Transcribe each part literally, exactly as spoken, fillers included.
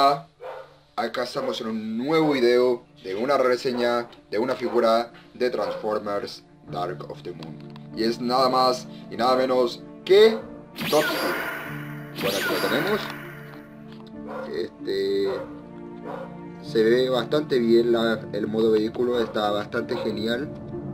Hola, acá estamos en un nuevo video de una reseña de una figura de Transformers Dark of the Moon. Y es nada más y nada menos que Topspin. Bueno, aquí lo tenemos. Este se ve bastante bien la, el modo vehículo, está bastante genial.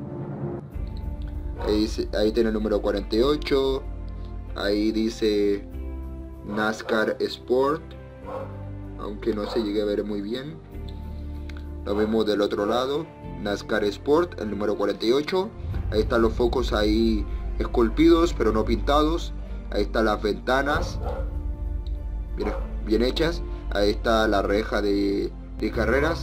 Ahí, dice, ahí tiene el número cuarenta y ocho. Ahí dice NASCAR Sport, aunque no se llegue a ver muy bien. Lo vemos del otro lado, NASCAR Sport, el número cuarenta y ocho. Ahí están los focos ahí esculpidos pero no pintados. Ahí están las ventanas bien, bien hechas. Ahí está la reja de, de carreras,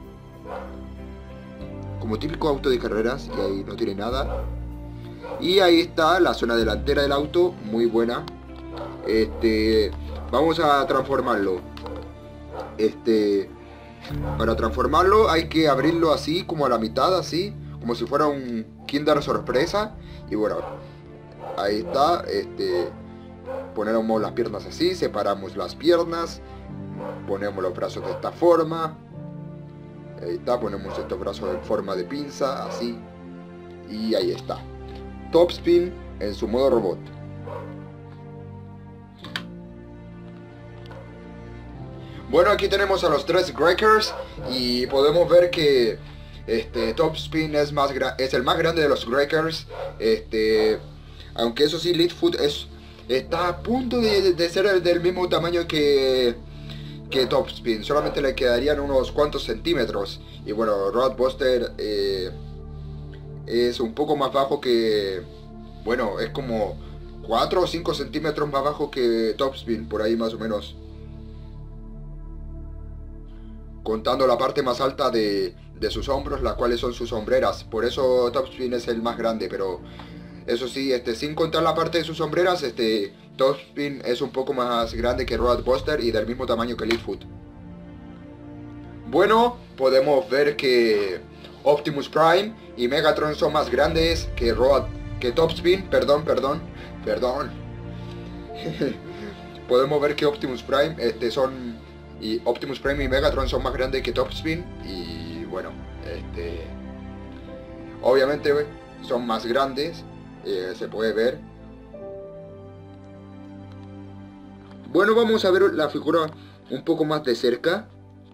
como típico auto de carreras, y ahí no tiene nada. Y ahí está la zona delantera del auto, muy buena. Este, vamos a transformarlo. Este, para transformarlo hay que abrirlo así, como a la mitad, así, como si fuera un Kinder sorpresa. Y bueno, ahí está. Este, ponemos las piernas así, separamos las piernas, ponemos los brazos de esta forma. Ahí está, ponemos estos brazos en forma de pinza, así. Y ahí está. Topspin en su modo robot. Bueno, aquí tenemos a los tres Wreckers y podemos ver que este Topspin es más es el más grande de los Wreckers. Este, aunque eso sí, Leadfoot es está a punto de, de ser del mismo tamaño que que Topspin, solamente le quedarían unos cuantos centímetros. Y bueno, Roadbuster eh, es un poco más bajo que, bueno, es como cuatro o cinco centímetros más bajo que Topspin, por ahí más o menos, contando la parte más alta de, de sus hombros, las cuales son sus hombreras. Por eso Topspin es el más grande, pero eso sí, este, sin contar la parte de sus hombreras, este, Topspin es un poco más grande que Roadbuster y del mismo tamaño que Leadfoot. Bueno, podemos ver que Optimus Prime y Megatron son más grandes que Road, que Topspin, perdón, perdón, perdón. Podemos ver que Optimus Prime, este, son y Optimus Prime y Megatron son más grandes que Topspin y bueno, este, obviamente son más grandes, eh, se puede ver. Bueno, vamos a ver la figura un poco más de cerca.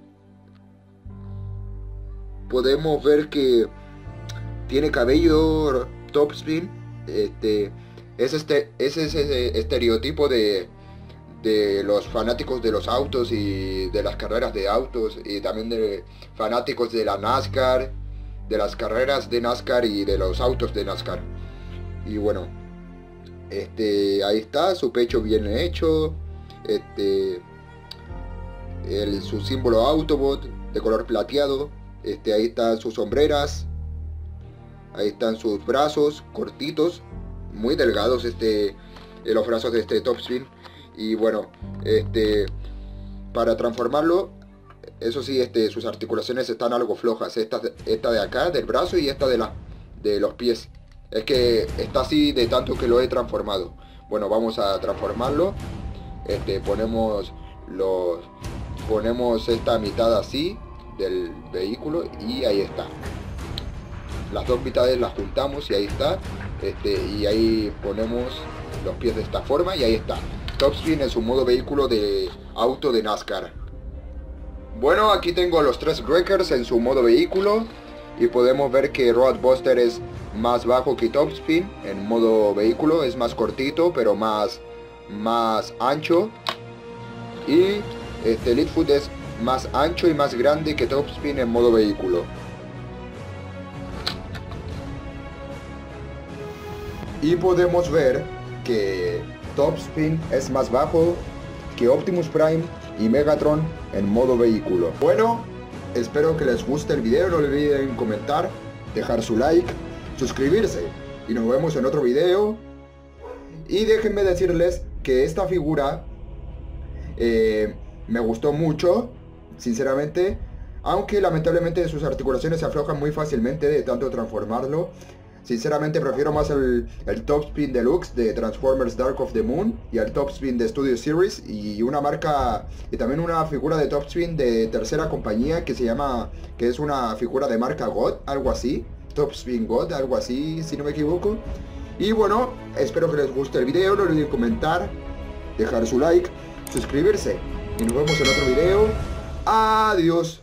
Podemos ver que tiene cabello Topspin. Este es este es ese estereotipo de de los fanáticos de los autos y de las carreras de autos, y también de fanáticos de la NASCAR, de las carreras de NASCAR y de los autos de NASCAR. Y bueno, este ahí está su pecho bien hecho. Este el, su símbolo Autobot de color plateado. Este, ahí están sus sombreras, ahí están sus brazos cortitos, muy delgados, este, los brazos de este Topspin. Y bueno, este, para transformarlo, eso sí, este, sus articulaciones están algo flojas, esta, esta de acá del brazo y esta de, la, de los pies. Es que está así de tanto que lo he transformado. Bueno, vamos a transformarlo. Este, ponemos los, ponemos esta mitad así del vehículo y ahí está. Las dos mitades las juntamos y ahí está. Este, y ahí ponemos los pies de esta forma y ahí está. Topspin en su modo vehículo de auto de NASCAR. Bueno, aquí tengo los tres Wreckers en su modo vehículo y podemos ver que Roadbuster es más bajo que Topspin en modo vehículo, es más cortito pero más más ancho, y este Leadfoot es más ancho y más grande que Topspin en modo vehículo. Y podemos ver que Topspin es más bajo que Optimus Prime y Megatron en modo vehículo. Bueno, espero que les guste el video, no olviden comentar, dejar su like, suscribirse y nos vemos en otro video. Y déjenme decirles que esta figura eh, me gustó mucho, sinceramente, aunque lamentablemente sus articulaciones se aflojan muy fácilmente de tanto transformarlo. Sinceramente prefiero más el, el Top Spin Deluxe de Transformers Dark of the Moon y el Top Spin de Studio Series, y una marca y también una figura de Top Spin de tercera compañía que se llama, que es una figura de marca God, algo así, Top Spin God, algo así, si no me equivoco. Y bueno, espero que les guste el video, no olviden comentar, dejar su like, suscribirse y nos vemos en otro video. Adiós.